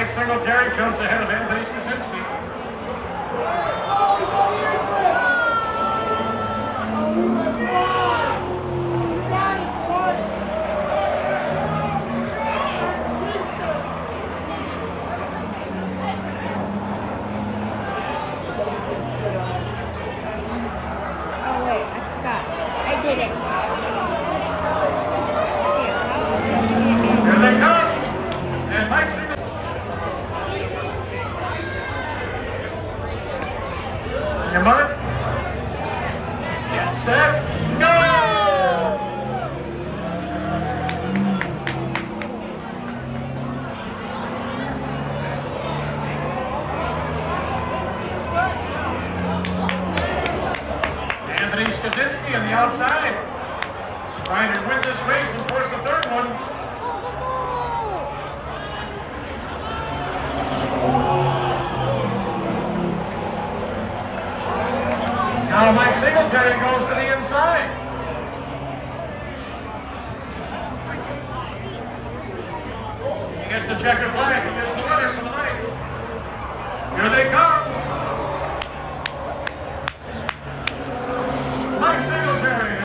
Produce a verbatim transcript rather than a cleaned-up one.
Mike Singletary jumps ahead of Anthony Skaczynski. Oh wait, I forgot. I did it. Here they come! And Mike Singletary. Your mother? Get set, go! Anthony Skaczynski on the outside. Trying to win this race and force the third one. Now Mike Singletary goes to the inside. He gets the checkered flag. He gets the winner for the night. Here they come.